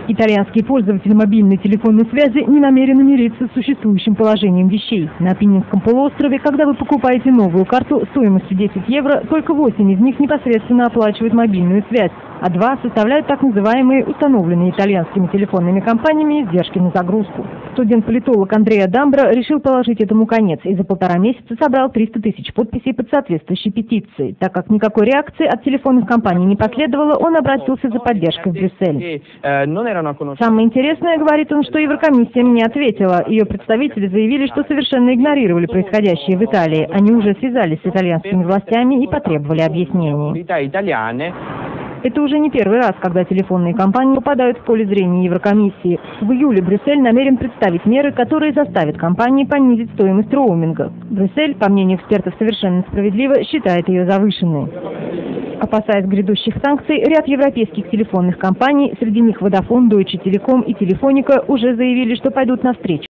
Итальянские пользователи мобильной телефонной связи не намерены мириться с существующим положением вещей. На Апеннинском полуострове, когда вы покупаете новую карту стоимостью 10 евро, только 8 из них непосредственно оплачивают мобильную связь, а 2 составляют так называемые установленные итальянскими телефонными компаниями издержки на загрузку. Студент-политолог Андреа Дамбро решил положить этому конец и за 1,5 месяца собрал 300 тысяч подписей под соответствующей петицией. Так как никакой реакции от телефонных компаний не последовало, он обратился за поддержкой в Брюссель. Самое интересное, говорит он, что Еврокомиссия мне ответила. Ее представители заявили, что совершенно игнорировали происходящее в Италии. Они уже связались с итальянскими властями и потребовали объяснений. Это уже не первый раз, когда телефонные компании попадают в поле зрения Еврокомиссии. В июле Брюссель намерен представить меры, которые заставят компании понизить стоимость роуминга. Брюссель, по мнению экспертов, совершенно справедливо считает ее завышенной. Опасаясь грядущих санкций, ряд европейских телефонных компаний, среди них Vodafone, Deutsche Telekom и Telefonica, уже заявили, что пойдут навстречу